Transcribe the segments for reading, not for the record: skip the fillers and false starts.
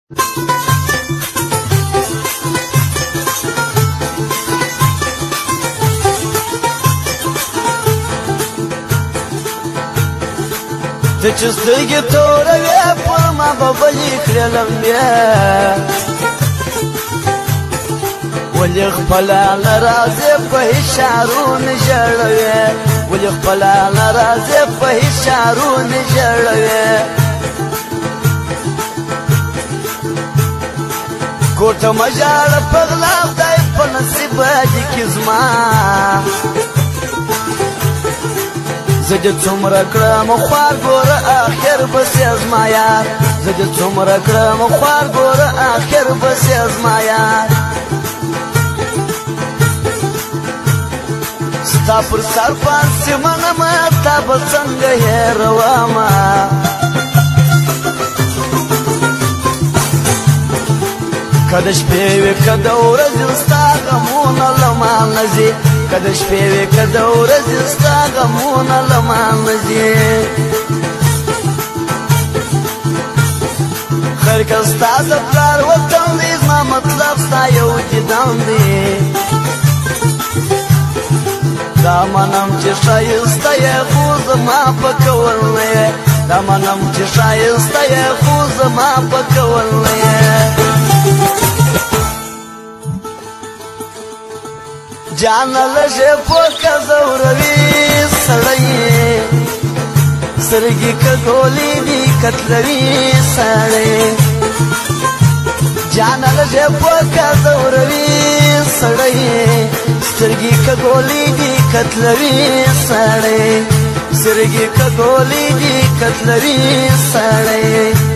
ته چې سترګې توروې په ما به بلې کړې لمبې ولې خپله ناراضې په اشارو نه ژړوې ولې خپله ناراضې په اشارو نه ژړوې کوټه مه ژاړه په غلا خدای په نصیب دې کې زما زه دې څومره کړم خوار ګوره آخر بس یې زما یار زه دې څومره کړم خوار ګوره آخر بس یې زما یار ستا پر سر پانسې منمه تا به څنګه هېرومه که د شپې وي که د ورځې ستا غمونه له ما نه ځي که د شپې وي که د ورځې ستا غمونه له ما نه ځي خیر که ستا د پلار وطن دی زما مطلب ستا یو دیدن دی دا منم چې ښایسته یې خو زما په کول نه یې دا منم چې ښایسته یې خو زما په کول نه یې جانا لږه پوکه زوروي سړی سترګې که ګولې دي کتلوي سړی جانا لږه پوکه زوروي سړی سترګې که ګولې دي کتلوي سړی سترګې که ګولې دي کتلوي سړی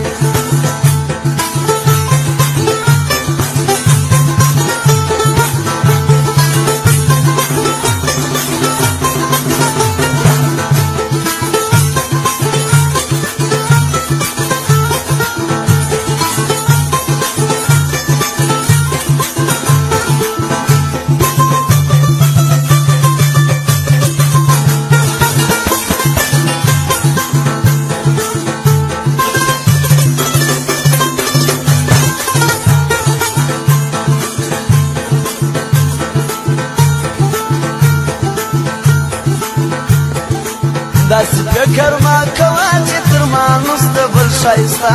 داسې فکر ما کوه چې تر ما نسته بل ښایسته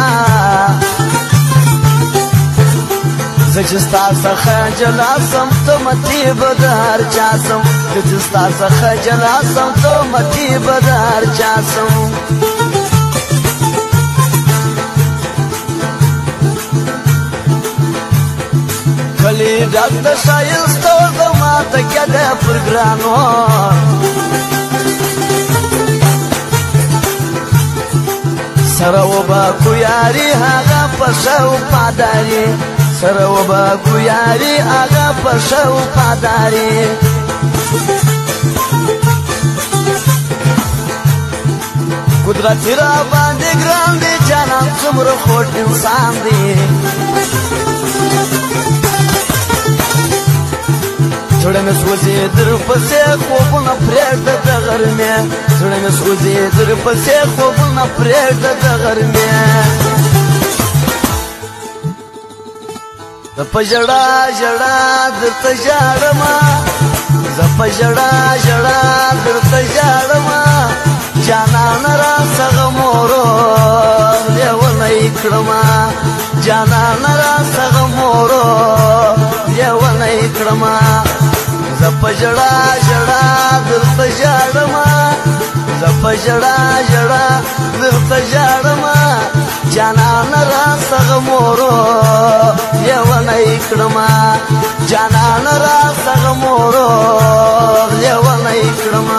زه چې ستا څخه جلا سم ته متې به د هر چا سم زه چې ستا څخه جلا سم ته متې به د هر چا سم کلي ډک د ښایستو زما تکیه ده پر ګرانو سره وبا یاري هغه په شو پاداري سره وبا یاري هغه په شو پاداري قدرت را باندې ګران دي جانان څومره خوږ انسان دی زړه مې سوځي در پسې خوبونه پرېږده د غرمې زړه مې سوځي در پسې خوبونه پرېږده د غرمې زه په ژړا ژړا درته ژاړمه زه په ژړا ژړا درته ژاړمه جانانه راڅخه مورو لیونی کړمه جانانه راڅخه مورو لیونی کړمه زه په ژړا ژړا درته ژاړمه زه په ژړا ژړا درته ژاړمه جانانه راڅخه مورو لیونی کړمه جانانه راڅخه مورو لیونی کړمه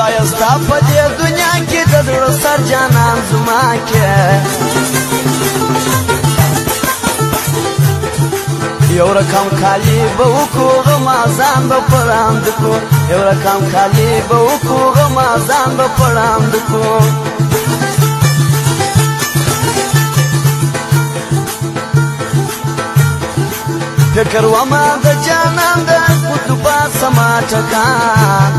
ښایسته په دې دنیا کې د زړه سر جانان زما کې یو رقم کالی به وکړو غمازان به پړاند کړو یو رقم کالی به وکړو غمازان به پړاند کړو فکر وما د جانان د قطبا سما ټکان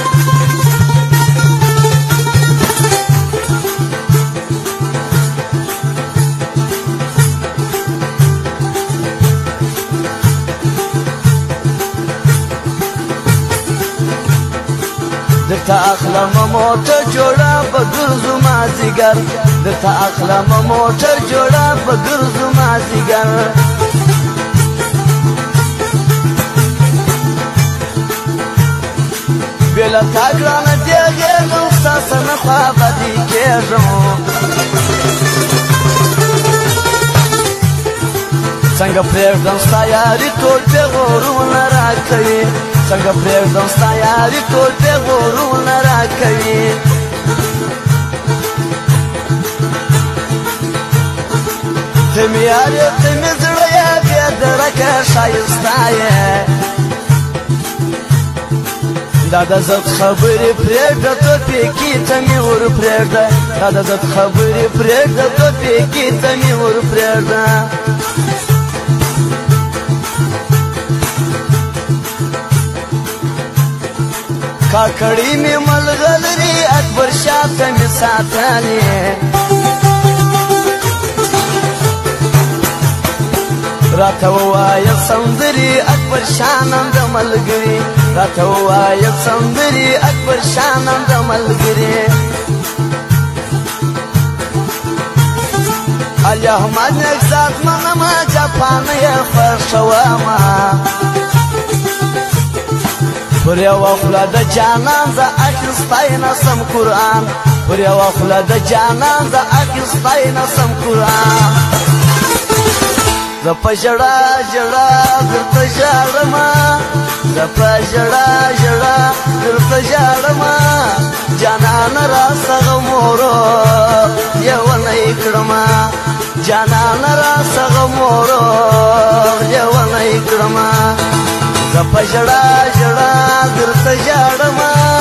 درته اخلم موټر جوړه به ګرځو مازدیګر درته اخلم موټر جوړه به ګرځو مازدیګر بېله تا ګرانه دیغېږم ستا سره خوابدي کېږم څنګه پرېږدم ستا یاري ټول پېغورونه راکوي څنګه پرېږدم ستا یاري ټول پېغورونه راکوي ته مې یار یې ته مې زړه یې بې درکه ښایسته یې دا د زړه خبرې پرېږده توپېکي ته مې ور پرېږده دا د زړه خبرې پرېږده توپېکي ته مې ور پرېږده کاکړي مې ملغلري اکبر شاه ته مې ساتلې راته ووایه سندرې اکبر شاه نن د ملګري راته ووایه سندرې اکبر شاه نن د ملګري علي احمد نګزاد منمه جاپانه یې خوښومه پر یوه خوله د جانان زه اخیستی نسم قرآن پر یوه خوله د جانان زه اخیستی نسم قرآن زه په ژړا ژړا درته ژاړمه زه په ژړا ژړا درته ژاړمه جانانه راڅخه مورو لیونی کړمه جانانه راڅخه مورو لیونی کړمه زه په ژړا ژړا درته ژاړمه